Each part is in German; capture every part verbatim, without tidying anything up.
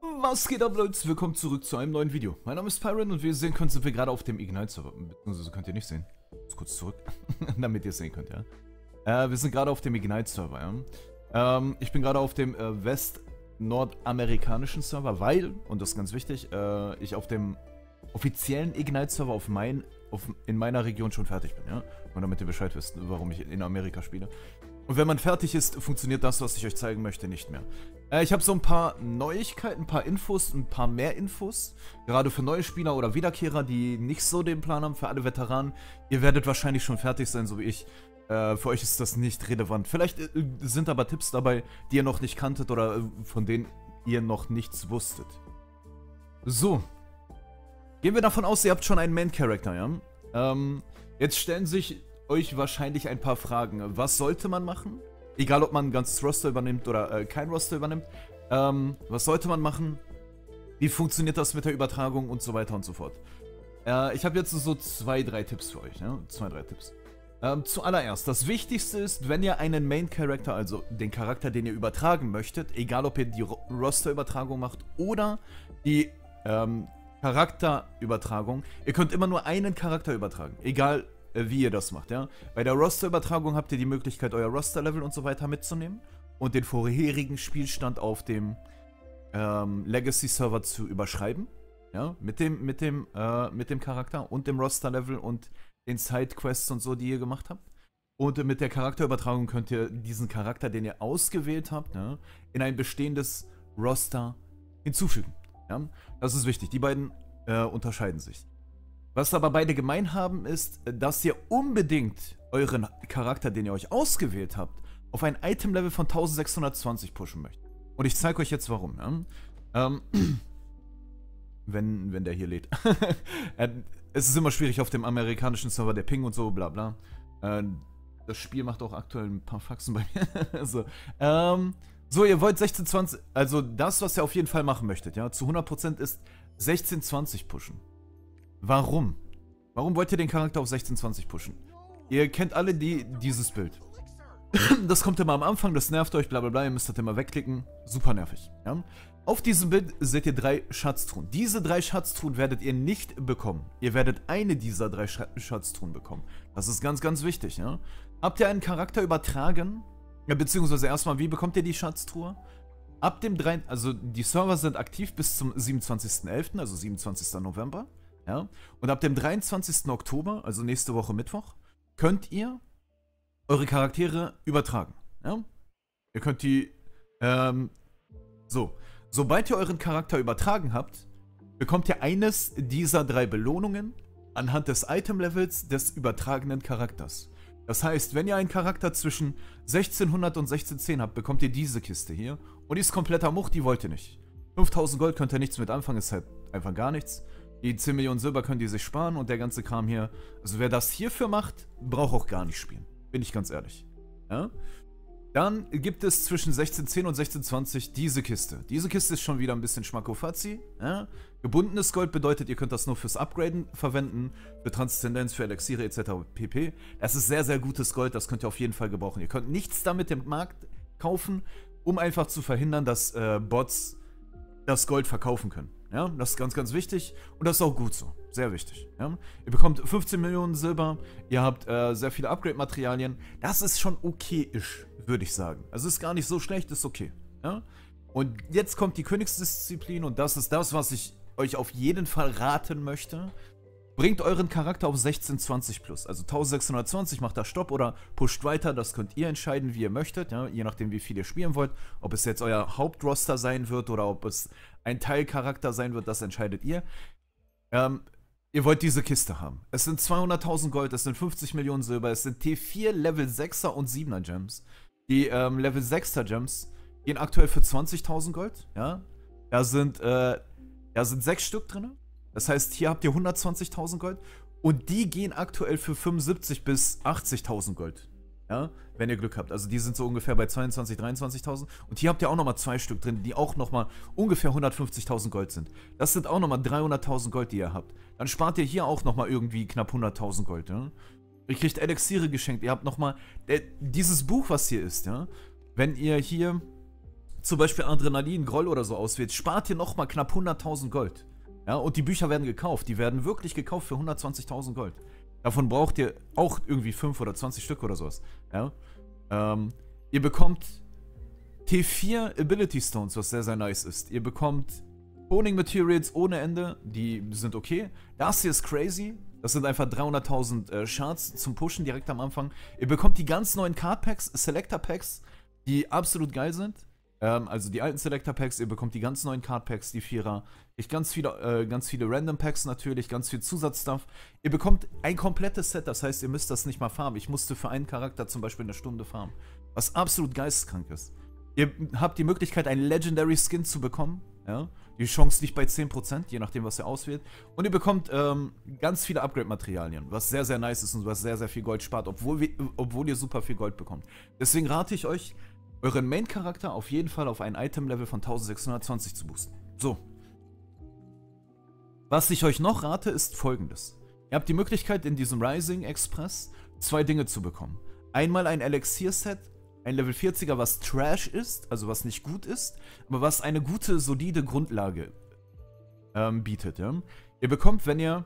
Was geht ab, Leute? Willkommen zurück zu einem neuen Video. Mein Name ist Pyron und wie ihr sehen könnt, sind wir gerade auf dem Ignite-Server. Beziehungsweise könnt ihr nicht sehen. Jetzt kurz zurück, damit ihr es sehen könnt, ja. Äh, wir sind gerade auf dem Ignite-Server, ja. Ähm, ich bin gerade auf dem äh, west-nordamerikanischen Server, weil, und das ist ganz wichtig, äh, ich auf dem offiziellen Ignite-Server auf mein, auf, in meiner Region schon fertig bin, ja. Und damit ihr Bescheid wisst, warum ich in Amerika spiele. Und wenn man fertig ist, funktioniert das, was ich euch zeigen möchte, nicht mehr. Äh, ich habe so ein paar Neuigkeiten, ein paar Infos, ein paar mehr Infos. Gerade für neue Spieler oder Wiederkehrer, die nicht so den Plan haben, für alle Veteranen. Ihr werdet wahrscheinlich schon fertig sein, so wie ich. Äh, für euch ist das nicht relevant. Vielleicht äh, sind aber Tipps dabei, die ihr noch nicht kanntet oder äh, von denen ihr noch nichts wusstet. So. Gehen wir davon aus, ihr habt schon einen Main-Character, ja? Ähm, jetzt stellen sich euch wahrscheinlich ein paar Fragen. Was sollte man machen? Egal, ob man ein ganzes Roster übernimmt oder äh, kein Roster übernimmt. Ähm, was sollte man machen? Wie funktioniert das mit der Übertragung und so weiter und so fort? Äh, ich habe jetzt so zwei, drei Tipps für euch. Ja? Zwei, drei Tipps. Ähm, zuallererst, das Wichtigste ist, wenn ihr einen Main-Character, also den Charakter, den ihr übertragen möchtet, egal ob ihr die Ro Roster-Übertragung macht oder die ähm, Charakterübertragung, ihr könnt immer nur einen Charakter übertragen. Egal, wie ihr das macht, ja. Bei der Roster-Übertragung habt ihr die Möglichkeit, euer Roster-Level und so weiter mitzunehmen und den vorherigen Spielstand auf dem ähm, Legacy-Server zu überschreiben, ja, mit dem, mit dem, äh, mit dem Charakter und dem Roster-Level und den Side-Quests und so, die ihr gemacht habt. Und mit der Charakterübertragung könnt ihr diesen Charakter, den ihr ausgewählt habt, ja, in ein bestehendes Roster hinzufügen, ja. Das ist wichtig, die beiden äh, unterscheiden sich. Was aber beide gemein haben, ist, dass ihr unbedingt euren Charakter, den ihr euch ausgewählt habt, auf ein Item-Level von eintausendsechshundertzwanzig pushen möchtet. Und ich zeige euch jetzt warum. Ja? Ähm, wenn, wenn der hier lädt. Es ist immer schwierig auf dem amerikanischen Server, der Ping und so, bla bla. Äh, das Spiel macht auch aktuell ein paar Faxen bei mir. so, ähm, so, ihr wollt sechzehn zwanzig, also das, was ihr auf jeden Fall machen möchtet, ja, zu hundert Prozent ist sechzehn zwanzig pushen. Warum? Warum wollt ihr den Charakter auf sechzehn zwanzig pushen? Ihr kennt alle die, dieses Bild. Das kommt immer am Anfang, das nervt euch, bla bla bla, ihr müsst das immer wegklicken. Super nervig. Ja? Auf diesem Bild seht ihr drei Schatztruhen. Diese drei Schatztruhen werdet ihr nicht bekommen. Ihr werdet eine dieser drei Sch Schatztruhen bekommen. Das ist ganz, ganz wichtig. Ja? Habt ihr einen Charakter übertragen? Ja, beziehungsweise erstmal, wie bekommt ihr die Schatztruhe? Ab dem drei, also die Server sind aktiv bis zum siebenundzwanzigsten elften, also siebenundzwanzigsten November. Ja? Und ab dem dreiundzwanzigsten Oktober, also nächste Woche Mittwoch, könnt ihr eure Charaktere übertragen. Ja? Ihr könnt die, ähm, so. Sobald ihr euren Charakter übertragen habt, bekommt ihr eines dieser drei Belohnungen anhand des Item-Levels des übertragenen Charakters. Das heißt, wenn ihr einen Charakter zwischen sechzehnhundert und sechzehnhundertzehn habt, bekommt ihr diese Kiste hier. Und die ist kompletter Much, die wollt ihr nicht. fünftausend Gold könnt ihr nichts mit anfangen, ist halt einfach gar nichts. Die zehn Millionen Silber könnt ihr sich sparen und der ganze Kram hier. Also wer das hierfür macht, braucht auch gar nicht spielen. Bin ich ganz ehrlich. Ja? Dann gibt es zwischen sechzehn zehn und sechzehn zwanzig diese Kiste. Diese Kiste ist schon wieder ein bisschen Schmackofatzi. Ja? Gebundenes Gold bedeutet, ihr könnt das nur fürs Upgraden verwenden, für Transzendenz, für Elixiere et cetera pp. Das ist sehr, sehr gutes Gold, das könnt ihr auf jeden Fall gebrauchen. Ihr könnt nichts damit im Markt kaufen, um einfach zu verhindern, dass äh, Bots das Gold verkaufen können. Ja, das ist ganz, ganz wichtig und das ist auch gut so. Sehr wichtig. Ja? Ihr bekommt fünfzehn Millionen Silber, ihr habt äh, sehr viele Upgrade-Materialien. Das ist schon okay-isch, würde ich sagen. Also ist gar nicht so schlecht, ist okay. Ja? Und jetzt kommt die Königsdisziplin und das ist das, was ich euch auf jeden Fall raten möchte. Bringt euren Charakter auf sechzehn zwanzig plus. Also eintausendsechshundertzwanzig, macht da Stopp oder pusht weiter. Das könnt ihr entscheiden, wie ihr möchtet. Ja? Je nachdem, wie viel ihr spielen wollt. Ob es jetzt euer Hauptroster sein wird oder ob es ein Teilcharakter sein wird, das entscheidet ihr. Ähm, ihr wollt diese Kiste haben. Es sind zweihunderttausend Gold, es sind fünfzig Millionen Silber, es sind T vier Level sechser und siebener Gems. Die ähm, Level sechser Gems gehen aktuell für zwanzigtausend Gold. Ja? Da sind, äh, da sind sechs Stück drin. Das heißt, hier habt ihr hundertzwanzigtausend Gold. Und die gehen aktuell für fünfundsiebzig bis achtzigtausend Gold. Ja, wenn ihr Glück habt. Also die sind so ungefähr bei zweiundzwanzigtausend, dreiundzwanzigtausend. Und hier habt ihr auch nochmal zwei Stück drin, die auch nochmal ungefähr hundertfünfzigtausend Gold sind. Das sind auch nochmal dreihunderttausend Gold, die ihr habt. Dann spart ihr hier auch nochmal irgendwie knapp hunderttausend Gold. Ja? Ihr kriegt Elixiere geschenkt. Ihr habt nochmal äh, dieses Buch, was hier ist. Ja? Wenn ihr hier zum Beispiel Adrenalin, Groll oder so auswählt, spart ihr nochmal knapp hunderttausend Gold. Ja, und die Bücher werden gekauft. Die werden wirklich gekauft für hundertzwanzigtausend Gold. Davon braucht ihr auch irgendwie fünf oder zwanzig Stück oder sowas. Ja. Ähm, ihr bekommt T vier Ability Stones, was sehr, sehr nice ist. Ihr bekommt Honing Materials ohne Ende, die sind okay. Das hier ist crazy. Das sind einfach dreihunderttausend äh, Shards zum Pushen direkt am Anfang. Ihr bekommt die ganz neuen Card Packs, Selector Packs, die absolut geil sind. Ähm, also die alten Selector Packs, ihr bekommt die ganz neuen Card Packs, die Vierer. Ich ganz viele, äh, ganz viele Random Packs natürlich, ganz viel Zusatzstuff. Ihr bekommt ein komplettes Set, das heißt, ihr müsst das nicht mal farmen. Ich musste für einen Charakter zum Beispiel eine Stunde farmen, was absolut geisteskrank ist. Ihr habt die Möglichkeit, einen Legendary Skin zu bekommen. Ja? Die Chance liegt bei zehn Prozent, je nachdem, was ihr auswählt. Und ihr bekommt ähm, ganz viele Upgrade-Materialien, was sehr, sehr nice ist und was sehr, sehr viel Gold spart, obwohl, wir, obwohl ihr super viel Gold bekommt. Deswegen rate ich euch, euren Main-Charakter auf jeden Fall auf ein Item-Level von eintausendsechshundertzwanzig zu boosten. So. Was ich euch noch rate, ist folgendes. Ihr habt die Möglichkeit, in diesem Rising Express zwei Dinge zu bekommen. Einmal ein Elixier-Set, ein Level vierziger, was Trash ist, also was nicht gut ist, aber was eine gute, solide Grundlage ähm, bietet. Ja? Ihr bekommt, wenn ihr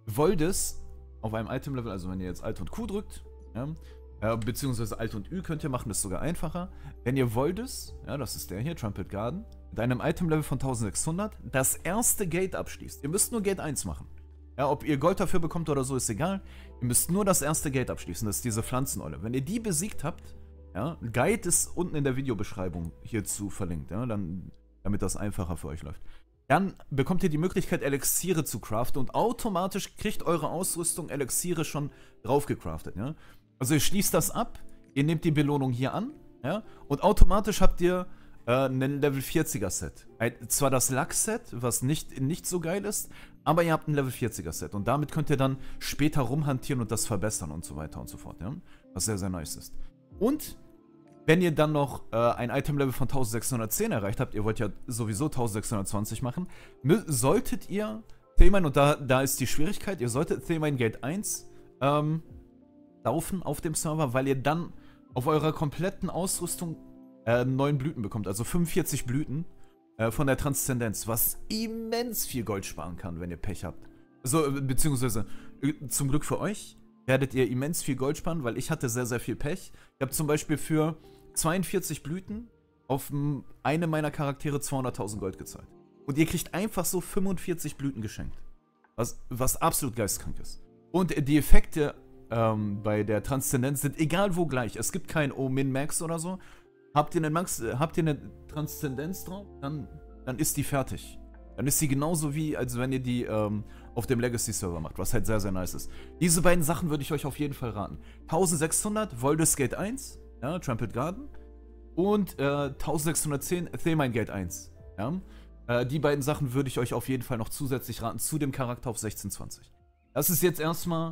Voldes auf einem Item-Level, also wenn ihr jetzt Alt und Q drückt, ja, äh, beziehungsweise Alt und Ü könnt ihr machen, das ist sogar einfacher. Wenn ihr Voldes, ja, das ist der hier, Trampled Garden, mit einem Item-Level von eintausendsechshundert das erste Gate abschließt. Ihr müsst nur Gate eins machen. Ja, ob ihr Gold dafür bekommt oder so, ist egal. Ihr müsst nur das erste Gate abschließen, das ist diese Pflanzenolle. Wenn ihr die besiegt habt, ja, Guide ist unten in der Videobeschreibung hierzu verlinkt, ja, dann, damit das einfacher für euch läuft. Dann bekommt ihr die Möglichkeit, Elixiere zu craften und automatisch kriegt eure Ausrüstung Elixiere schon drauf gecraftet, ja. Also ihr schließt das ab, ihr nehmt die Belohnung hier an, ja, und automatisch habt ihr äh, ein Level vierziger Set. Ein, zwar das Lachs-Set, was nicht, nicht so geil ist, aber ihr habt ein Level vierziger Set und damit könnt ihr dann später rumhantieren und das verbessern und so weiter und so fort, ja, was sehr, sehr nice ist. Und wenn ihr dann noch äh, ein Item-Level von eintausendsechshundertzehn erreicht habt, ihr wollt ja sowieso eintausendsechshundertzwanzig machen, solltet ihr Themine, und da, da ist die Schwierigkeit, ihr solltet Themine Gate eins ähm, laufen auf dem Server, weil ihr dann auf eurer kompletten Ausrüstung äh, neun Blüten bekommt, also fünfundvierzig Blüten äh, von der Transzendenz, was immens viel Gold sparen kann, wenn ihr Pech habt. Also, beziehungsweise, äh, zum Glück für euch, werdet ihr immens viel Gold sparen, weil ich hatte sehr, sehr viel Pech. Ich habe zum Beispiel für zweiundvierzig Blüten auf eine meiner Charaktere zweihunderttausend Gold gezahlt. Und ihr kriegt einfach so fünfundvierzig Blüten geschenkt. Was, was absolut geistkrank ist. Und die Effekte ähm, bei der Transzendenz sind egal wo gleich. Es gibt kein O-Min-Max oder so. Habt ihr eine, Max, habt ihr eine Transzendenz drauf, dann, dann ist die fertig. Dann ist sie genauso wie, als wenn ihr die ähm, auf dem Legacy-Server macht, was halt sehr, sehr nice ist. Diese beiden Sachen würde ich euch auf jeden Fall raten. eintausendsechshundert Voldes Gate eins, ja, Trampled Garden, und äh, eintausendsechshundertzehn Themine Gate eins. Ja. Äh, die beiden Sachen würde ich euch auf jeden Fall noch zusätzlich raten zu dem Charakter auf sechzehn zwanzig. Das ist jetzt erstmal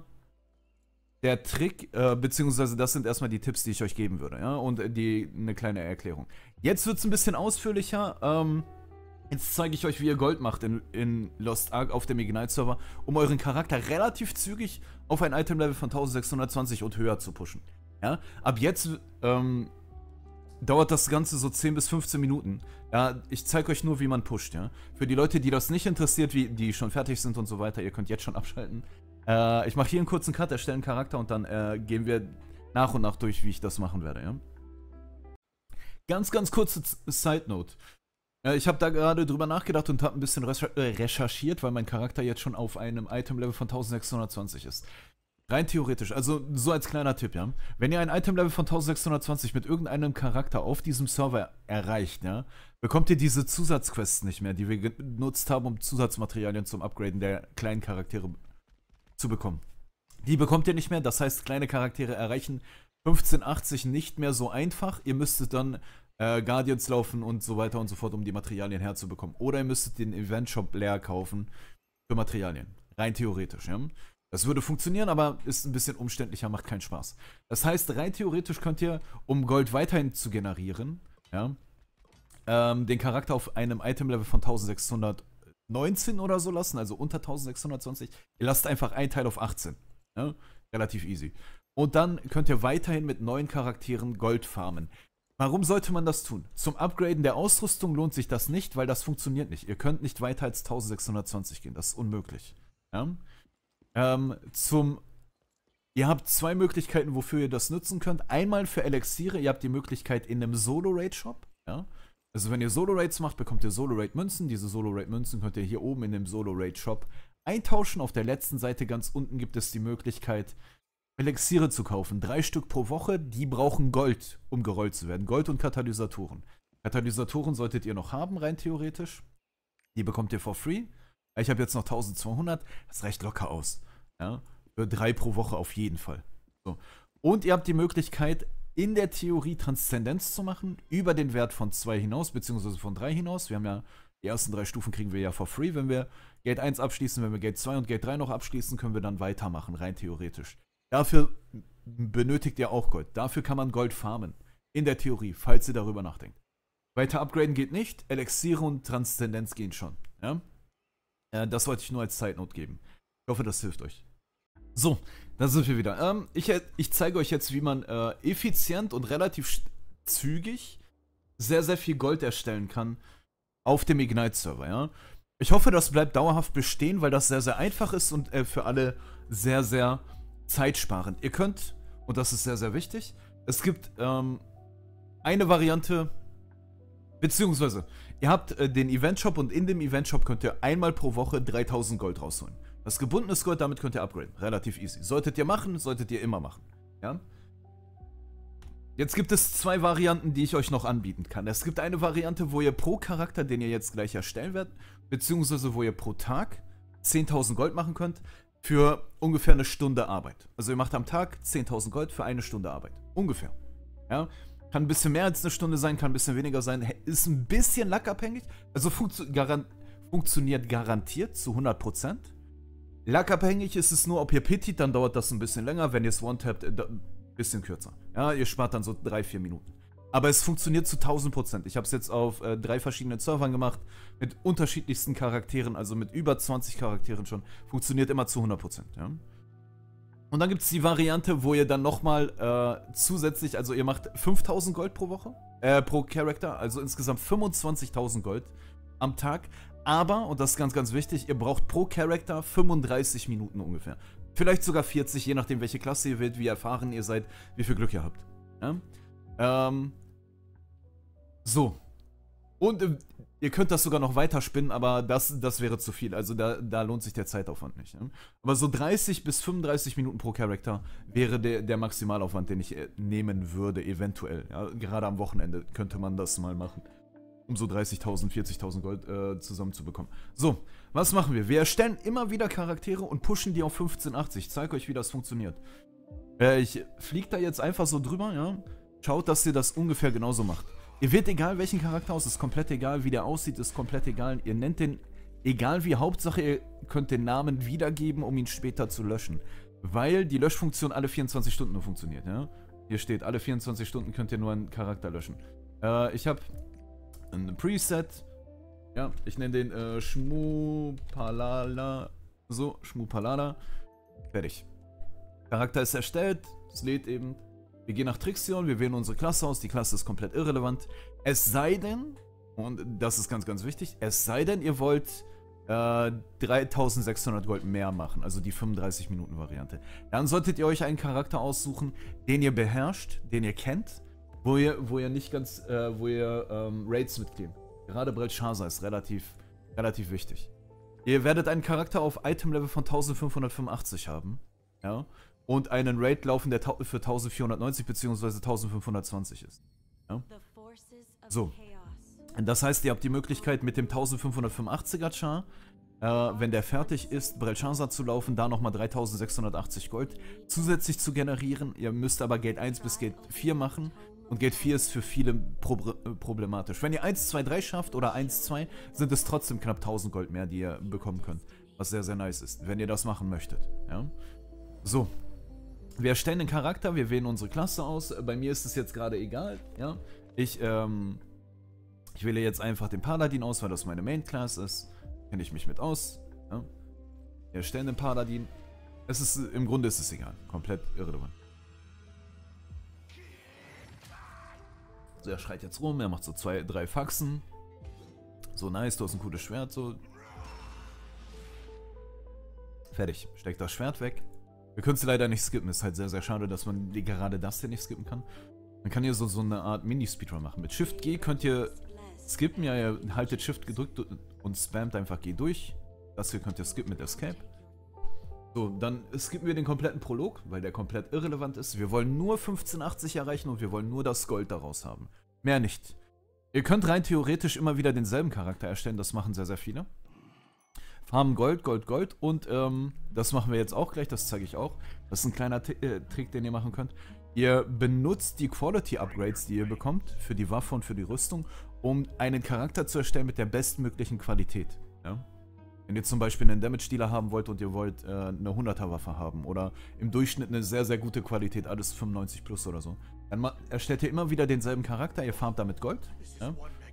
der Trick, äh, beziehungsweise das sind erstmal die Tipps, die ich euch geben würde, ja, und äh, die, eine kleine Erklärung. Jetzt wird es ein bisschen ausführlicher, ähm, Jetzt zeige ich euch, wie ihr Gold macht in, in Lost Ark auf dem Ignite-Server, um euren Charakter relativ zügig auf ein Item-Level von eintausendsechshundertzwanzig und höher zu pushen. Ja? Ab jetzt ähm, dauert das Ganze so zehn bis fünfzehn Minuten. Ja? Ich zeige euch nur, wie man pusht. Ja? Für die Leute, die das nicht interessiert, wie, die schon fertig sind und so weiter, ihr könnt jetzt schon abschalten. Äh, ich mache hier einen kurzen Cut, erstelle einen Charakter und dann äh, gehen wir nach und nach durch, wie ich das machen werde. Ja? Ganz, ganz kurze Side-Note. Ich habe da gerade drüber nachgedacht und habe ein bisschen recherchiert, weil mein Charakter jetzt schon auf einem Item-Level von eintausendsechshundertzwanzig ist. Rein theoretisch, also so als kleiner Tipp, ja. Wenn ihr ein Item-Level von eintausendsechshundertzwanzig mit irgendeinem Charakter auf diesem Server erreicht, ja, bekommt ihr diese Zusatzquests nicht mehr, die wir genutzt haben, um Zusatzmaterialien zum Upgraden der kleinen Charaktere zu bekommen. Die bekommt ihr nicht mehr, das heißt, kleine Charaktere erreichen fünfzehn achtzig nicht mehr so einfach. Ihr müsstet dann Äh, Guardians laufen und so weiter und so fort, um die Materialien herzubekommen. Oder ihr müsstet den Event-Shop leer kaufen für Materialien. Rein theoretisch, ja. Das würde funktionieren, aber ist ein bisschen umständlicher, macht keinen Spaß. Das heißt, rein theoretisch könnt ihr, um Gold weiterhin zu generieren, ja, ähm, den Charakter auf einem Item-Level von eintausendsechshundertneunzehn oder so lassen, also unter eintausendsechshundertzwanzig. Ihr lasst einfach ein Teil auf achtzehn. Ja? Relativ easy. Und dann könnt ihr weiterhin mit neuen Charakteren Gold farmen. Warum sollte man das tun? Zum Upgraden der Ausrüstung lohnt sich das nicht, weil das funktioniert nicht. Ihr könnt nicht weiter als eintausendsechshundertzwanzig gehen, das ist unmöglich. Ja? Ähm, zum... Ihr habt zwei Möglichkeiten, wofür ihr das nutzen könnt. Einmal für Elixiere, ihr habt die Möglichkeit in einem Solo-Raid-Shop. Ja? Also wenn ihr Solo-Raids macht, bekommt ihr Solo-Raid-Münzen. Diese Solo-Raid-Münzen könnt ihr hier oben in dem Solo-Raid-Shop eintauschen. Auf der letzten Seite ganz unten gibt es die Möglichkeit, Elixiere zu kaufen. Drei Stück pro Woche, die brauchen Gold, um gerollt zu werden. Gold und Katalysatoren. Katalysatoren solltet ihr noch haben, rein theoretisch. Die bekommt ihr for free. Ich habe jetzt noch eintausendzweihundert, das reicht locker aus. Ja? Für drei pro Woche auf jeden Fall. So. Und ihr habt die Möglichkeit, in der Theorie Transzendenz zu machen, über den Wert von zwei hinaus, beziehungsweise von drei hinaus. Wir haben ja, die ersten drei Stufen kriegen wir ja for free. Wenn wir Gate eins abschließen, wenn wir Gate zwei und Gate drei noch abschließen, können wir dann weitermachen, rein theoretisch. Dafür benötigt ihr auch Gold. Dafür kann man Gold farmen. In der Theorie, falls ihr darüber nachdenkt. Weiter upgraden geht nicht. Elixiere und Transzendenz gehen schon. Ja? Äh, das wollte ich nur als Zeitnote geben. Ich hoffe, das hilft euch. So, da sind wir wieder. Ähm, ich, ich zeige euch jetzt, wie man äh, effizient und relativ zügig sehr, sehr viel Gold erstellen kann auf dem Ignite-Server. Ja? Ich hoffe, das bleibt dauerhaft bestehen, weil das sehr, sehr einfach ist und äh, für alle sehr, sehr zeitsparend. Ihr könnt, und das ist sehr, sehr wichtig, es gibt ähm, eine Variante, beziehungsweise ihr habt äh, den Event-Shop und in dem Event-Shop könnt ihr einmal pro Woche dreitausend Gold rausholen. Das gebundenes Gold, damit könnt ihr upgraden. Relativ easy. Solltet ihr machen, solltet ihr immer machen. Ja? Jetzt gibt es zwei Varianten, die ich euch noch anbieten kann. Es gibt eine Variante, wo ihr pro Charakter, den ihr jetzt gleich erstellen werdet, beziehungsweise wo ihr pro Tag zehntausend Gold machen könnt, für ungefähr eine Stunde Arbeit. Also ihr macht am Tag zehntausend Gold für eine Stunde Arbeit. Ungefähr. Ja? Kann ein bisschen mehr als eine Stunde sein, kann ein bisschen weniger sein. Ist ein bisschen lackabhängig. Also funktio garan funktioniert garantiert zu hundert Prozent. Lackabhängig ist es nur, ob ihr pittet, dann dauert das ein bisschen länger. Wenn ihr es one-tappt, ein bisschen kürzer. Ja, ihr spart dann so drei, vier Minuten. Aber es funktioniert zu tausend Prozent. Ich habe es jetzt auf äh, drei verschiedenen Servern gemacht, mit unterschiedlichsten Charakteren, also mit über zwanzig Charakteren schon. Funktioniert immer zu hundert Prozent. Ja? Und dann gibt es die Variante, wo ihr dann nochmal äh, zusätzlich, also ihr macht fünftausend Gold pro Woche, äh, pro Charakter, also insgesamt fünfundzwanzigtausend Gold am Tag. Aber, und das ist ganz, ganz wichtig, ihr braucht pro Charakter fünfunddreißig Minuten ungefähr. Vielleicht sogar vierzig, je nachdem, welche Klasse ihr wählt, wie erfahren ihr seid, wie viel Glück ihr habt. Ja? Ähm, so. Und äh, ihr könnt das sogar noch weiter spinnen, aber das, das wäre zu viel. Also da, da lohnt sich der Zeitaufwand nicht. Ja? Aber so dreißig bis fünfunddreißig Minuten pro Charakter wäre der, der Maximalaufwand, den ich äh, nehmen würde, eventuell. Ja? Gerade am Wochenende könnte man das mal machen. Um so dreißigtausend, vierzigtausend Gold äh, zusammenzubekommen. So, was machen wir? Wir erstellen immer wieder Charaktere und pushen die auf fünfzehn achtzig. Ich zeige euch, wie das funktioniert. Äh, ich fliege da jetzt einfach so drüber, ja. Schaut, dass ihr das ungefähr genauso macht. Ihr wählt egal welchen Charakter aus, ist komplett egal, wie der aussieht, ist komplett egal. Ihr nennt den, egal wie, Hauptsache ihr könnt den Namen wiedergeben, um ihn später zu löschen. Weil die Löschfunktion alle vierundzwanzig Stunden nur funktioniert, ja. Hier steht, alle vierundzwanzig Stunden könnt ihr nur einen Charakter löschen. Äh, ich habe ein Preset. Ja, ich nenne den äh, Shmupalala. So, Shmupalala. Fertig. Charakter ist erstellt. Es lädt eben. Wir gehen nach Trixion. Wir wählen unsere Klasse aus. Die Klasse ist komplett irrelevant. Es sei denn, und das ist ganz, ganz wichtig, es sei denn, ihr wollt äh, dreitausendsechshundert Gold mehr machen. Also die fünfunddreißig Minuten Variante. Dann solltet ihr euch einen Charakter aussuchen, den ihr beherrscht, den ihr kennt. Wo ihr, wo ihr nicht ganz, äh, wo ihr ähm, Raids mitgehen. Gerade Belshazzar ist relativ, relativ wichtig. Ihr werdet einen Charakter auf Item-Level von eintausendfünfhundertfünfundachtzig haben. Ja. Und einen Raid laufen, der für eintausendvierhundertneunzig bzw. eintausendfünfhundertzwanzig ist. Ja. So. Das heißt, ihr habt die Möglichkeit mit dem eintausendfünfhundertfünfundachtziger Char, äh, wenn der fertig ist, Belshazzar zu laufen, da nochmal dreitausendsechshundertachtzig Gold zusätzlich zu generieren. Ihr müsst aber Gate eins bis Gate vier machen. Und Gate vier ist für viele pro problematisch. Wenn ihr eins, zwei, drei schafft oder eins, zwei, sind es trotzdem knapp tausend Gold mehr, die ihr bekommen könnt. Was sehr, sehr nice ist, wenn ihr das machen möchtet. Ja? So. Wir erstellen den Charakter, wir wählen unsere Klasse aus. Bei mir ist es jetzt gerade egal. Ja? Ich, ähm, ich wähle jetzt einfach den Paladin aus, weil das meine Main-Class ist. Kenne ich mich mit aus. Ja? Wir erstellen den Paladin. Es ist, im Grunde ist es egal. Komplett irrelevant. So, er schreit jetzt rum, er macht so zwei, drei Faxen. So, nice, du hast ein cooles Schwert, so. Fertig. Steckt das Schwert weg. Wir können es leider nicht skippen. Ist halt sehr, sehr schade, dass man gerade das hier nicht skippen kann. Man kann hier so, so eine Art Mini-Speedrun machen. Mit Shift G könnt ihr skippen. Ja, ihr haltet Shift gedrückt und spammt einfach G durch. Das hier könnt ihr skippen mit Escape. So, dann skippen wir den kompletten Prolog, weil der komplett irrelevant ist. Wir wollen nur fünfzehnhundertachtzig erreichen und wir wollen nur das Gold daraus haben. Mehr nicht. Ihr könnt rein theoretisch immer wieder denselben Charakter erstellen. Das machen sehr, sehr viele. Farmen Gold, Gold, Gold und ähm, das machen wir jetzt auch gleich, das zeige ich auch. Das ist ein kleiner T äh, Trick, den ihr machen könnt. Ihr benutzt die Quality Upgrades, die ihr bekommt, für die Waffe und für die Rüstung, um einen Charakter zu erstellen mit der bestmöglichen Qualität. Ja? Wenn ihr zum Beispiel einen Damage-Dealer haben wollt und ihr wollt äh, eine hunderter Waffe haben oder im Durchschnitt eine sehr, sehr gute Qualität, alles fünfundneunzig plus oder so, dann erstellt ihr immer wieder denselben Charakter, ihr farmt damit Gold. Ja?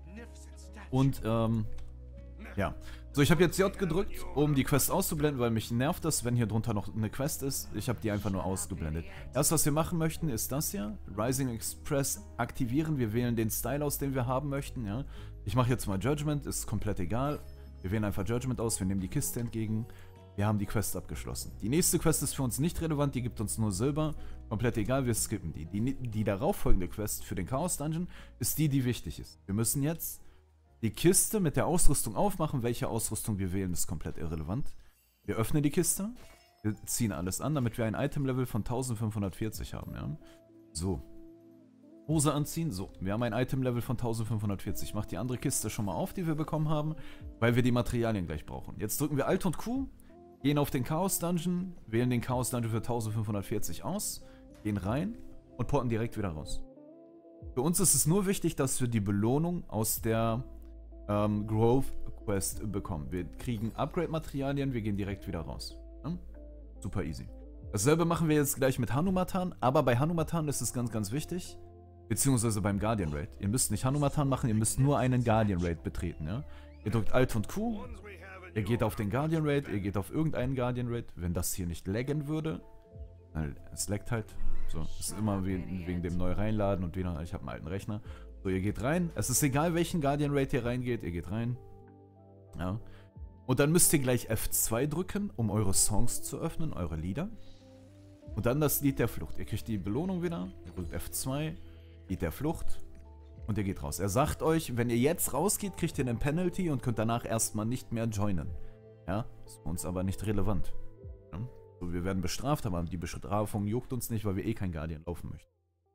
Und ähm, ja. So, ich habe jetzt J gedrückt, um die Quest auszublenden, weil mich nervt das, wenn hier drunter noch eine Quest ist. Ich habe die einfach nur ausgeblendet. Das, was wir machen möchten, ist das hier. Rising Express aktivieren. Wir wählen den Style aus, den wir haben möchten. Ja. Ich mache jetzt mal Judgment, ist komplett egal. Wir wählen einfach Judgment aus, wir nehmen die Kiste entgegen. Wir haben die Quest abgeschlossen. Die nächste Quest ist für uns nicht relevant, die gibt uns nur Silber. Komplett egal, wir skippen die. Die, die darauffolgende Quest für den Chaos Dungeon ist die, die wichtig ist. Wir müssen jetzt die Kiste mit der Ausrüstung aufmachen. Welche Ausrüstung wir wählen, ist komplett irrelevant. Wir öffnen die Kiste. Wir ziehen alles an, damit wir ein Item-Level von eintausendfünfhundertvierzig haben. Ja? So. Hose anziehen. So, wir haben ein Item-Level von eintausendfünfhundertvierzig. Macht die andere Kiste schon mal auf, die wir bekommen haben, weil wir die Materialien gleich brauchen. Jetzt drücken wir Alt und Q, gehen auf den Chaos Dungeon, wählen den Chaos Dungeon für eintausendfünfhundertvierzig aus, gehen rein und porten direkt wieder raus. Für uns ist es nur wichtig, dass wir die Belohnung aus der Ähm, Growth Quest bekommen. Wir kriegen Upgrade-Materialien, wir gehen direkt wieder raus. Ja? Super easy. Dasselbe machen wir jetzt gleich mit Hanumatan, aber bei Hanumatan ist es ganz, ganz wichtig, beziehungsweise beim Guardian Raid. Ihr müsst nicht Hanumatan machen, ihr müsst nur einen Guardian Raid betreten. Ja? Ihr drückt Alt und Q, ihr geht auf den Guardian Raid, ihr geht auf irgendeinen Guardian Raid. Wenn das hier nicht laggen würde, es laggt halt. So, ist immer wegen, wegen dem neu reinladen und wieder, ich habe einen alten Rechner. So, ihr geht rein. Es ist egal, welchen Guardian Raid ihr reingeht. Ihr geht rein. Ja. Und dann müsst ihr gleich F zwei drücken, um eure Songs zu öffnen, eure Lieder. Und dann das Lied der Flucht. Ihr kriegt die Belohnung wieder. Ihr drückt F zwei, Lied der Flucht. Und ihr geht raus. Er sagt euch, wenn ihr jetzt rausgeht, kriegt ihr einen Penalty und könnt danach erstmal nicht mehr joinen. Ja, ist für uns aber nicht relevant. Ja. So, wir werden bestraft, aber die Bestrafung juckt uns nicht, weil wir eh kein Guardian laufen möchten.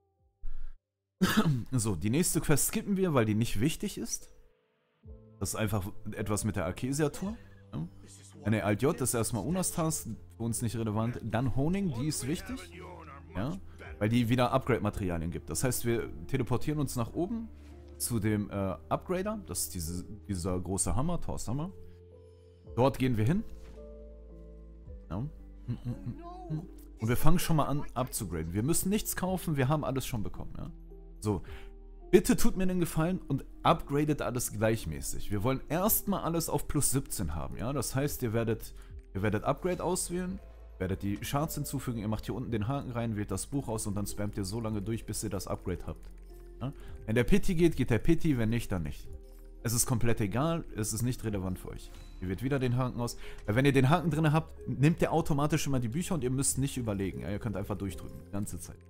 So, die nächste Quest skippen wir, weil die nicht wichtig ist. Das ist einfach etwas mit der Arkesia-Tour. Ja. Eine Alt-J ist erstmal Unas-Task, für uns nicht relevant. Dann Honing, die ist wichtig. Ja, weil die wieder Upgrade-Materialien gibt. Das heißt, wir teleportieren uns nach oben zu dem äh, Upgrader. Das ist diese, dieser große Hammer, Thors Hammer. Dort gehen wir hin. Ja. Und wir fangen schon mal an abzugraden. Wir müssen nichts kaufen, wir haben alles schon bekommen. Ja. So, bitte tut mir den Gefallen und upgradet alles gleichmäßig. Wir wollen erstmal alles auf plus siebzehn haben, ja. Das heißt, ihr werdet, ihr werdet Upgrade auswählen, werdet die Charts hinzufügen, ihr macht hier unten den Haken rein, wählt das Buch aus und dann spammt ihr so lange durch, bis ihr das Upgrade habt. Ja? Wenn der Pity geht, geht der Pity, wenn nicht, dann nicht. Es ist komplett egal, es ist nicht relevant für euch. Ihr wählt wieder den Haken aus. Weil wenn ihr den Haken drin habt, nimmt der automatisch immer die Bücher und ihr müsst nicht überlegen. Ja? Ihr könnt einfach durchdrücken, die ganze Zeit.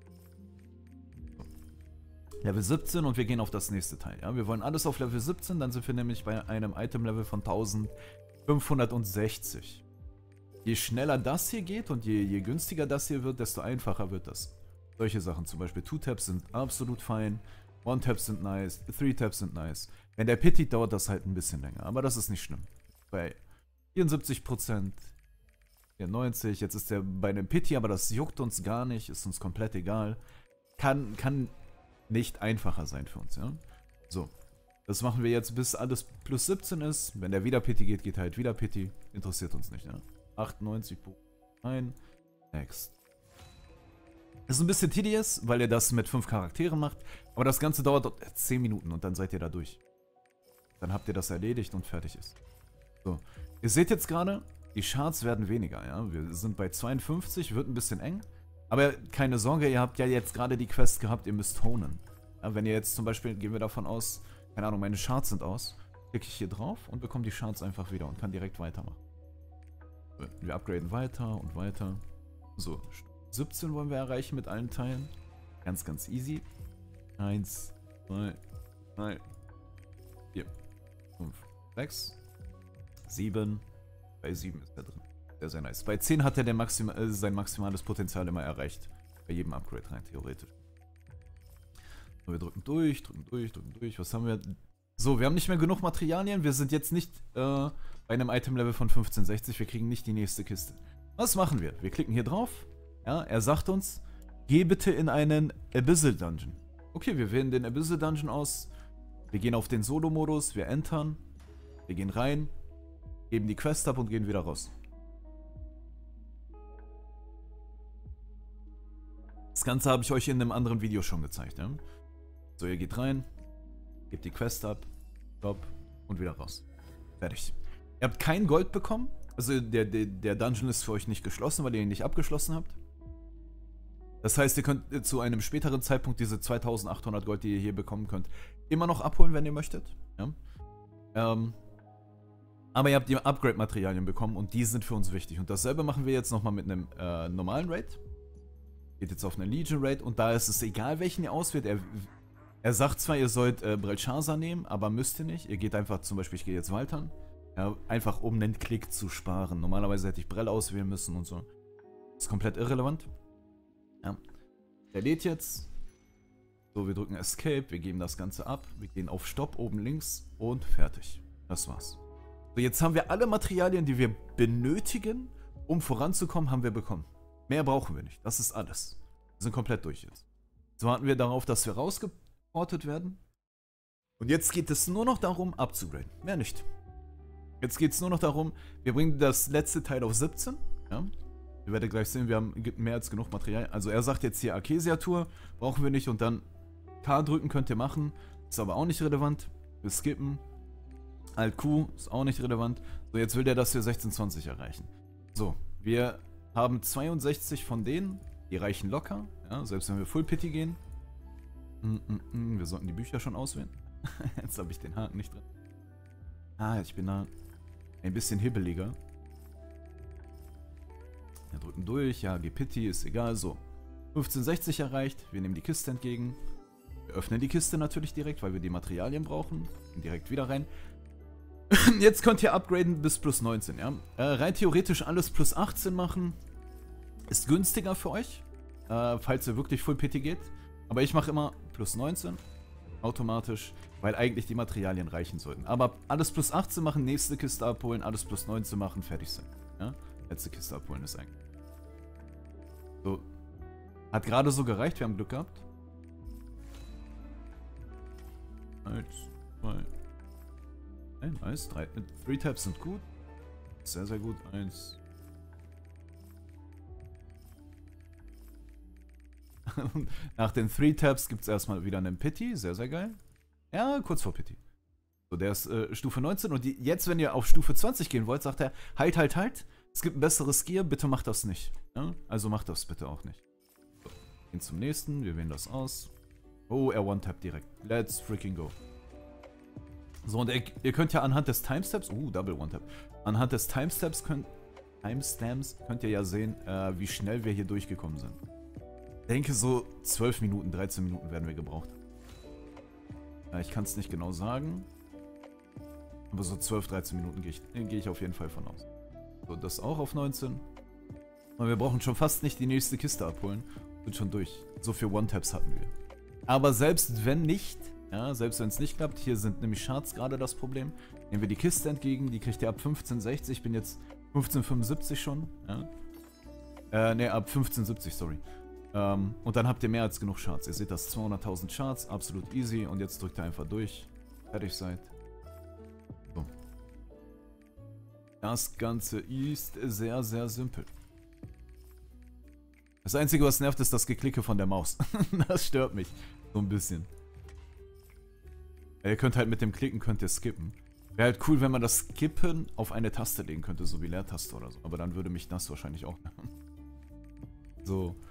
Level siebzehn und wir gehen auf das nächste Teil. Ja? Wir wollen alles auf Level siebzehn, dann sind wir nämlich bei einem Item-Level von eintausendfünfhundertsechzig. Je schneller das hier geht und je, je günstiger das hier wird, desto einfacher wird das. Solche Sachen, zum Beispiel Two-Taps sind absolut fein, One-Taps sind nice, Three-Taps sind nice. Wenn der Pity dauert das halt ein bisschen länger, aber das ist nicht schlimm. Bei vierundsiebzig Prozent, neunzig, jetzt ist der bei dem Pity, aber das juckt uns gar nicht, ist uns komplett egal. Kann, kann nicht einfacher sein für uns, ja. So, das machen wir jetzt, bis alles plus siebzehn ist. Wenn der wieder Pity geht, geht halt wieder Pity. Interessiert uns nicht, ja. achtundneunzig, nein, next. Ist ein bisschen tedious, weil ihr das mit fünf Charakteren macht, aber das Ganze dauert zehn Minuten und dann seid ihr da durch. Dann habt ihr das erledigt und fertig ist. So, ihr seht jetzt gerade, die Charts werden weniger, ja. Wir sind bei zweiundfünfzig, wird ein bisschen eng. Aber keine Sorge, ihr habt ja jetzt gerade die Quest gehabt, ihr müsst honen. Ja, wenn ihr jetzt zum Beispiel, gehen wir davon aus, keine Ahnung, meine Shards sind aus, klicke ich hier drauf und bekomme die Shards einfach wieder und kann direkt weitermachen. Wir upgraden weiter und weiter. So, siebzehn wollen wir erreichen mit allen Teilen. Ganz, ganz easy. eins, zwei, drei, vier, fünf, sechs, sieben. Bei sieben ist er drin. Sehr, sehr nice. Bei zehn hat er der Maxima äh, sein maximales Potenzial immer erreicht. Bei jedem Upgrade rein, theoretisch. So, wir drücken durch, drücken durch, drücken durch. Was haben wir? So, wir haben nicht mehr genug Materialien. Wir sind jetzt nicht äh, bei einem Item-Level von fünfzehn sechzig. Wir kriegen nicht die nächste Kiste. Was machen wir? Wir klicken hier drauf. Ja, er sagt uns, geh bitte in einen Abyssal Dungeon. Okay, wir wählen den Abyssal Dungeon aus. Wir gehen auf den Solo-Modus. Wir entern. Wir gehen rein. Geben die Quest ab und gehen wieder raus. Das Ganze habe ich euch in einem anderen Video schon gezeigt. Ja? So, ihr geht rein. Gebt die Quest ab. Stopp. Und wieder raus. Fertig. Ihr habt kein Gold bekommen. Also der, der, der Dungeon ist für euch nicht geschlossen, weil ihr ihn nicht abgeschlossen habt. Das heißt, ihr könnt zu einem späteren Zeitpunkt diese zweitausendachthundert Gold, die ihr hier bekommen könnt, immer noch abholen, wenn ihr möchtet. Ja? Ähm, aber ihr habt die Upgrade-Materialien bekommen und die sind für uns wichtig. Und dasselbe machen wir jetzt nochmal mit einem äh, normalen Raid. Geht jetzt auf eine Legion Raid und da ist es egal, welchen ihr auswählt. Er, er sagt zwar, ihr sollt äh, Belshazzar nehmen, aber müsst ihr nicht. Ihr geht einfach, zum Beispiel, ich gehe jetzt Waltern. Ja, einfach um einen Klick zu sparen. Normalerweise hätte ich Brell auswählen müssen und so. Ist komplett irrelevant. Ja. Der lädt jetzt. So, wir drücken Escape, wir geben das Ganze ab. Wir gehen auf Stopp oben links und fertig. Das war's. So, jetzt haben wir alle Materialien, die wir benötigen, um voranzukommen, haben wir bekommen. Mehr brauchen wir nicht. Das ist alles. Wir sind komplett durch jetzt. So warten wir darauf, dass wir rausgeportet werden. Und jetzt geht es nur noch darum, abzugraden. Mehr nicht. Jetzt geht es nur noch darum, wir bringen das letzte Teil auf siebzehn. Ja? Ihr werdet gleich sehen, wir haben mehr als genug Material. Also er sagt jetzt hier Arkesia-Tour, brauchen wir nicht. Und dann K drücken könnt ihr machen. Ist aber auch nicht relevant. Wir skippen. Alt-Q ist auch nicht relevant. So, jetzt will der, dass wir sechzehn zwanzig erreichen. So, wir haben zweiundsechzig von denen. Die reichen locker. Ja, selbst wenn wir Full Pity gehen. Mm, mm, mm, wir sollten die Bücher schon auswählen. Jetzt habe ich den Haken nicht drin. Ah, ich bin da ein bisschen hibbeliger. Wir drücken durch. Ja, G-Pity ist egal. So, fünfzehn sechzig erreicht. Wir nehmen die Kiste entgegen. Wir öffnen die Kiste natürlich direkt, weil wir die Materialien brauchen. Gehen direkt wieder rein. Jetzt könnt ihr upgraden bis plus neunzehn, ja. Äh, rein theoretisch alles plus achtzehn machen. Ist günstiger für euch, äh, falls ihr wirklich Full Pity geht. Aber ich mache immer plus neunzehn. Automatisch, weil eigentlich die Materialien reichen sollten. Aber alles plus achtzehn machen, nächste Kiste abholen, alles plus neunzehn machen, fertig sein. Ja? Letzte Kiste abholen ist eigentlich. So. Hat gerade so gereicht, wir haben Glück gehabt. Eins, zwei. Okay, nice. Drei, Three Tabs sind gut. Sehr, sehr gut. Eins. Nach den Three Tabs gibt es erstmal wieder einen Pity. Sehr, sehr geil. Ja, kurz vor Pity. So, der ist äh, Stufe neunzehn. Und die, jetzt, wenn ihr auf Stufe zwanzig gehen wollt, sagt er, halt, halt, halt. Es gibt ein besseres Gear, bitte macht das nicht. Ja? Also macht das bitte auch nicht. So, gehen zum nächsten. Wir wählen das aus. Oh, er One-Tap direkt. Let's freaking go. So, und ihr, ihr könnt ja anhand des Timestamps, uh, Double One-Tap, anhand des Timestamps könnt, Timestamps könnt ihr ja sehen, äh, wie schnell wir hier durchgekommen sind. Ich denke, so zwölf Minuten, dreizehn Minuten werden wir gebraucht. Ja, ich kann es nicht genau sagen, aber so zwölf, dreizehn Minuten gehe ich, geh ich auf jeden Fall von aus. So, das auch auf neunzehn. Und wir brauchen schon fast nicht die nächste Kiste abholen. Sind schon durch. So viele One-Taps hatten wir. Aber selbst wenn nicht, ja, selbst wenn es nicht klappt, hier sind nämlich Shards gerade das Problem. Nehmen wir die Kiste entgegen, die kriegt ihr ab fünfzehn sechzig, ich bin jetzt fünfzehn fünfundsiebzig schon, ja. Äh, ne, ab fünfzehn siebzig, sorry. Ähm, und dann habt ihr mehr als genug Shards. Ihr seht das, zweihunderttausend Shards, absolut easy. Und jetzt drückt ihr einfach durch. Fertig seid. So. Das Ganze ist sehr, sehr simpel. Das Einzige, was nervt, ist das Geklicke von der Maus. Das stört mich so ein bisschen. Ihr könnt halt mit dem Klicken könnt ihr skippen. Wäre halt cool, wenn man das Skippen auf eine Taste legen könnte, so wie Leertaste oder so. Aber dann würde mich das wahrscheinlich auch nerven. So.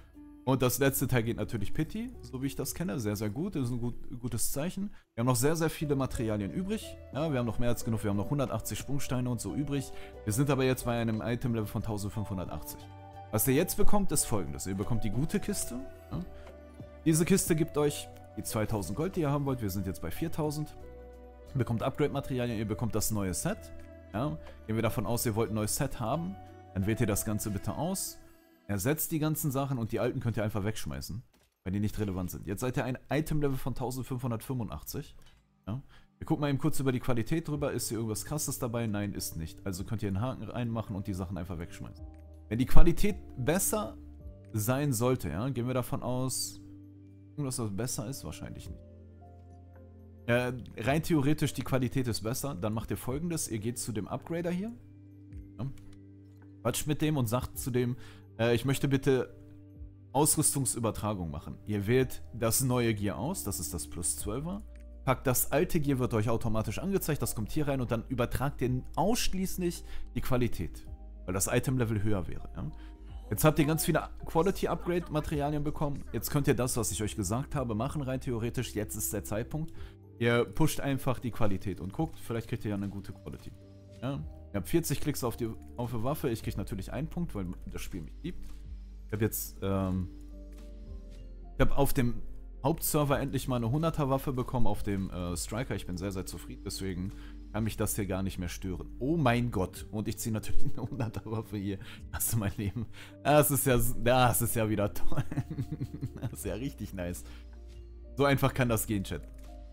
Und das letzte Teil geht natürlich Pity, so wie ich das kenne. Sehr, sehr gut. Das ist ein gut, gutes Zeichen. Wir haben noch sehr, sehr viele Materialien übrig. Ja, wir haben noch mehr als genug. Wir haben noch hundertachtzig Sprungsteine und so übrig. Wir sind aber jetzt bei einem Item-Level von eintausendfünfhundertachtzig. Was ihr jetzt bekommt, ist folgendes. Ihr bekommt die gute Kiste. Ja. Diese Kiste gibt euch die zweitausend Gold, die ihr haben wollt. Wir sind jetzt bei viertausend. Ihr bekommt Upgrade-Materialien. Ihr bekommt das neue Set. Ja. Gehen wir davon aus, ihr wollt ein neues Set haben. Dann wählt ihr das Ganze bitte aus. Ersetzt die ganzen Sachen und die alten könnt ihr einfach wegschmeißen, weil die nicht relevant sind. Jetzt seid ihr ein Item-Level von eintausendfünfhundertfünfundachtzig. Ja. Wir gucken mal eben kurz über die Qualität drüber. Ist hier irgendwas Krasses dabei? Nein, ist nicht. Also könnt ihr einen Haken reinmachen und die Sachen einfach wegschmeißen. Wenn die Qualität besser sein sollte, ja, gehen wir davon aus, dass das besser ist? Wahrscheinlich nicht. Äh, rein theoretisch, die Qualität ist besser. Dann macht ihr Folgendes. Ihr geht zu dem Upgrader hier. Ja. Quatscht mit dem und sagt zu dem, ich möchte bitte Ausrüstungsübertragung machen. Ihr wählt das neue Gear aus, das ist das Plus zwölfer. Packt das alte Gear, wird euch automatisch angezeigt, das kommt hier rein und dann übertragt ihr ausschließlich die Qualität, weil das Item-Level höher wäre. Ja? Jetzt habt ihr ganz viele Quality-Upgrade-Materialien bekommen. Jetzt könnt ihr das, was ich euch gesagt habe, machen, rein theoretisch. Jetzt ist der Zeitpunkt. Ihr pusht einfach die Qualität und guckt, vielleicht kriegt ihr ja eine gute Quality. Ja? Ihr habt vierzig Klicks auf die, auf die Waffe. Ich kriege natürlich einen Punkt, weil das Spiel mich liebt. Ich habe jetzt, ähm, ich habe auf dem Hauptserver endlich mal eine hunderter Waffe bekommen, auf dem äh, Striker. Ich bin sehr, sehr zufrieden, deswegen kann mich das hier gar nicht mehr stören. Oh mein Gott. Und ich ziehe natürlich eine hunderter Waffe hier. Hast du mein Leben? Das ist ja, das ist ja wieder toll. Das ist ja richtig nice. So einfach kann das gehen, Chat.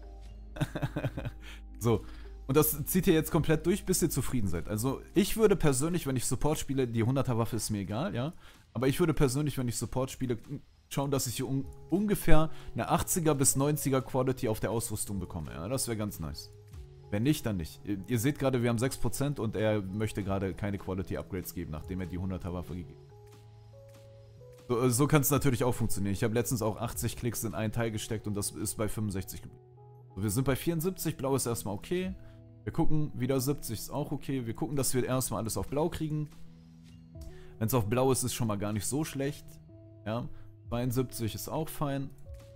So. Und das zieht ihr jetzt komplett durch, bis ihr zufrieden seid. Also ich würde persönlich, wenn ich Support spiele, die hunderter Waffe ist mir egal, ja. Aber ich würde persönlich, wenn ich Support spiele, schauen, dass ich hier un ungefähr eine achtziger bis neunziger Quality auf der Ausrüstung bekomme. Ja, das wäre ganz nice. Wenn nicht, dann nicht. Ihr, ihr seht gerade, wir haben sechs Prozent und er möchte gerade keine Quality-Upgrades geben, nachdem er die hunderter Waffe gegeben hat. So, so kann es natürlich auch funktionieren. Ich habe letztens auch achtzig Klicks in einen Teil gesteckt und das ist bei fünfundsechzig geblieben. So, wir sind bei vierundsiebzig, blau ist erstmal okay. Wir gucken, wieder siebzig ist auch okay. Wir gucken, dass wir erstmal alles auf blau kriegen. Wenn es auf blau ist, ist schon mal gar nicht so schlecht. Ja, zweiundsiebzig ist auch fein.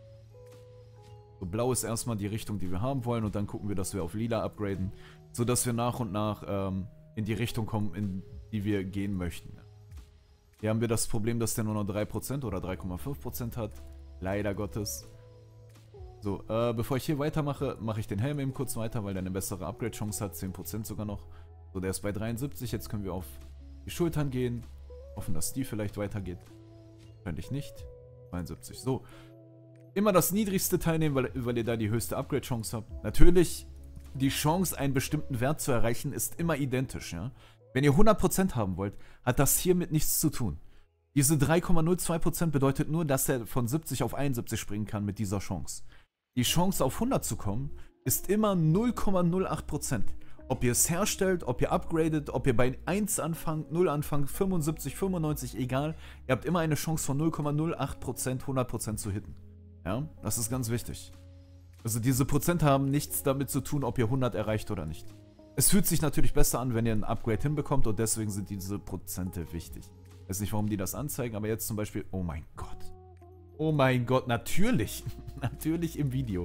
So, blau ist erstmal die Richtung, die wir haben wollen. Und dann gucken wir, dass wir auf lila upgraden. Sodass wir nach und nach ähm, in die Richtung kommen, in die wir gehen möchten. Hier haben wir das Problem, dass der nur noch drei Prozent oder drei Komma fünf Prozent hat. Leider Gottes. So, äh, bevor ich hier weitermache, mache ich den Helm eben kurz weiter, weil der eine bessere Upgrade-Chance hat, zehn Prozent sogar noch. So, der ist bei dreiundsiebzig, jetzt können wir auf die Schultern gehen. Hoffen, dass die vielleicht weitergeht. Wahrscheinlich nicht. zweiundsiebzig, so. Immer das niedrigste teilnehmen, weil, weil ihr da die höchste Upgrade-Chance habt. Natürlich, die Chance, einen bestimmten Wert zu erreichen, ist immer identisch, ja. Wenn ihr hundert Prozent haben wollt, hat das hiermit nichts zu tun. Diese drei Komma null zwei Prozent bedeutet nur, dass er von siebzig auf einundsiebzig springen kann mit dieser Chance. Die Chance auf hundert zu kommen, ist immer null Komma null acht Prozent. Ob ihr es herstellt, ob ihr upgradet, ob ihr bei eins anfangt, null anfangt, fünfundsiebzig, fünfundneunzig, egal. Ihr habt immer eine Chance von null Komma null acht Prozent, hundert Prozent zu hitten. Ja, das ist ganz wichtig. Also diese Prozent haben nichts damit zu tun, ob ihr hundert erreicht oder nicht. Es fühlt sich natürlich besser an, wenn ihr ein Upgrade hinbekommt und deswegen sind diese Prozente wichtig. Ich weiß nicht, warum die das anzeigen, aber jetzt zum Beispiel, oh mein Gott. Oh mein Gott, natürlich. Natürlich im Video.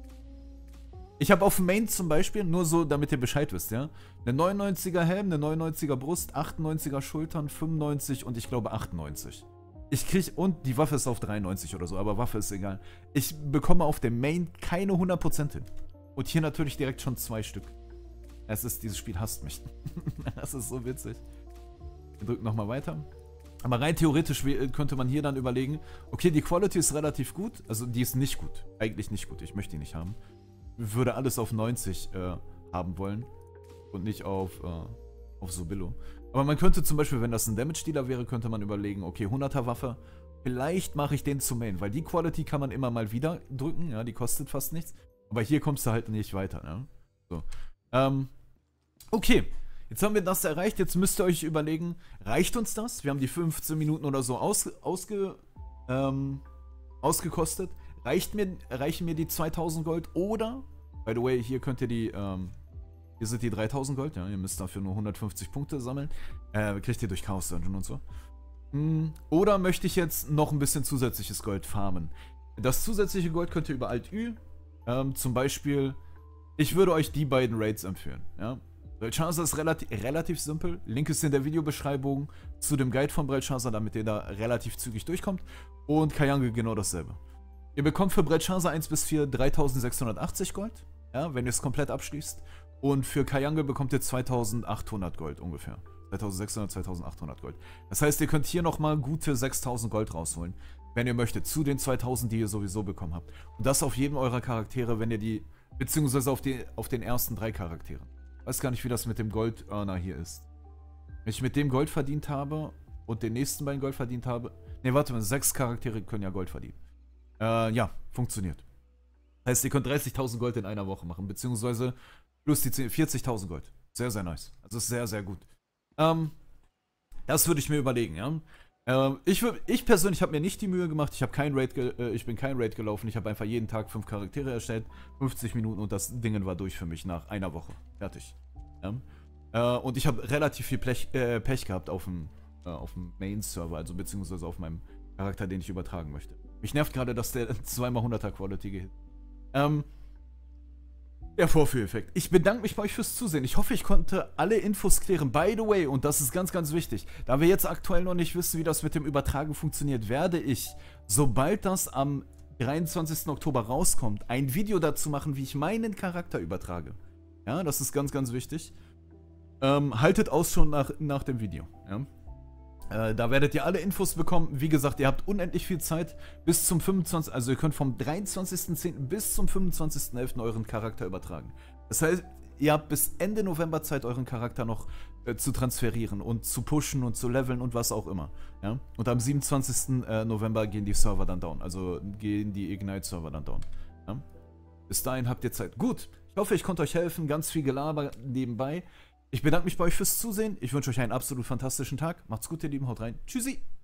Ich habe auf dem Main zum Beispiel, nur so, damit ihr Bescheid wisst, ja, eine neunundneunziger Helm, eine neunundneunziger Brust, achtundneunziger Schultern, fünfundneunzig und ich glaube achtundneunzig. Ich kriege, und die Waffe ist auf dreiundneunzig oder so, aber Waffe ist egal. Ich bekomme auf dem Main keine hundert Prozent hin. Und hier natürlich direkt schon zwei Stück. Es ist, dieses Spiel hasst mich. Das ist so witzig. Wir drücken nochmal weiter. Aber rein theoretisch könnte man hier dann überlegen, okay, die Quality ist relativ gut, also die ist nicht gut, eigentlich nicht gut, ich möchte die nicht haben. Ich würde alles auf neunzig äh, haben wollen und nicht auf, äh, auf so Billo. Aber man könnte zum Beispiel, wenn das ein Damage-Dealer wäre, könnte man überlegen, okay, hunderter Waffe, vielleicht mache ich den zu Main, weil die Quality kann man immer mal wieder drücken, ja, die kostet fast nichts, aber hier kommst du halt nicht weiter, ja. So, ähm, okay. Jetzt haben wir das erreicht, jetzt müsst ihr euch überlegen, reicht uns das? Wir haben die fünfzehn Minuten oder so aus, ausge, ähm, ausgekostet. Reicht mir, reichen mir die zweitausend Gold oder, by the way, hier könnt ihr die, ähm, hier sind die dreitausend Gold, ja, ihr müsst dafür nur hundertfünfzig Punkte sammeln. Äh, kriegt ihr durch Chaos Dungeon und so. Hm, Oder möchte ich jetzt noch ein bisschen zusätzliches Gold farmen? Das zusätzliche Gold könnt ihr über Alt-Ü, ähm, zum Beispiel, ich würde euch die beiden Raids empfehlen, ja. Belshazzar ist relativ, relativ simpel. Link ist in der Videobeschreibung zu dem Guide von Belshazzar, damit ihr da relativ zügig durchkommt. Und Kayangel genau dasselbe. Ihr bekommt für Belshazzar eins bis vier dreitausendsechshundertachtzig Gold, ja, wenn ihr es komplett abschließt. Und für Kayangel bekommt ihr zweitausendachthundert Gold ungefähr. zweitausendsechshundert, zweitausendachthundert Gold. Das heißt, ihr könnt hier nochmal gute sechstausend Gold rausholen, wenn ihr möchtet, zu den zweitausend, die ihr sowieso bekommen habt. Und das auf jedem eurer Charaktere, wenn ihr die, beziehungsweise auf, die, auf den ersten drei Charakteren. Ich weiß gar nicht, wie das mit dem Gold-Earner hier ist. Wenn ich mit dem Gold verdient habe und den nächsten beiden Gold verdient habe. Ne, warte mal, sechs Charaktere können ja Gold verdienen. Äh, ja, funktioniert. Heißt, ihr könnt dreißigtausend Gold in einer Woche machen, beziehungsweise plus die vierzigtausend Gold. Sehr, sehr nice. Also ist sehr, sehr gut. Ähm, das würde ich mir überlegen, ja. Ähm, ich, ich persönlich habe mir nicht die Mühe gemacht, ich habe kein Raid, äh, ich bin kein Raid gelaufen, ich habe einfach jeden Tag fünf Charaktere erstellt, fünfzig Minuten und das Ding war durch für mich nach einer Woche. Fertig. Ja? Äh, und ich habe relativ viel Pech, äh, Pech gehabt auf dem, äh, auf dem Main-Server, also beziehungsweise auf meinem Charakter, den ich übertragen möchte. Mich nervt gerade, dass der zweimal hunderter Quality geht. Ähm, Der Vorführeffekt. Ich bedanke mich bei euch fürs Zusehen. Ich hoffe, ich konnte alle Infos klären. By the way, und das ist ganz, ganz wichtig, da wir jetzt aktuell noch nicht wissen, wie das mit dem Übertragen funktioniert, werde ich, sobald das am dreiundzwanzigsten Oktober rauskommt, ein Video dazu machen, wie ich meinen Charakter übertrage. Ja, das ist ganz, ganz wichtig. Ähm, haltet Ausschau nach, nach dem Video. Ja. Äh, da werdet ihr alle Infos bekommen. Wie gesagt, ihr habt unendlich viel Zeit bis zum fünfundzwanzigsten Also ihr könnt vom dreiundzwanzigsten zehnten bis zum fünfundzwanzigsten elften euren Charakter übertragen. Das heißt, ihr habt bis Ende November Zeit, euren Charakter noch äh, zu transferieren und zu pushen und zu leveln und was auch immer. Ja? Und am siebenundzwanzigsten November gehen die Server dann down. Also gehen die Ignite-Server dann down. Ja? Bis dahin habt ihr Zeit. Gut, ich hoffe, ich konnte euch helfen. Ganz viel Gelaber nebenbei. Ich bedanke mich bei euch fürs Zusehen. Ich wünsche euch einen absolut fantastischen Tag. Macht's gut, ihr Lieben. Haut rein. Tschüssi.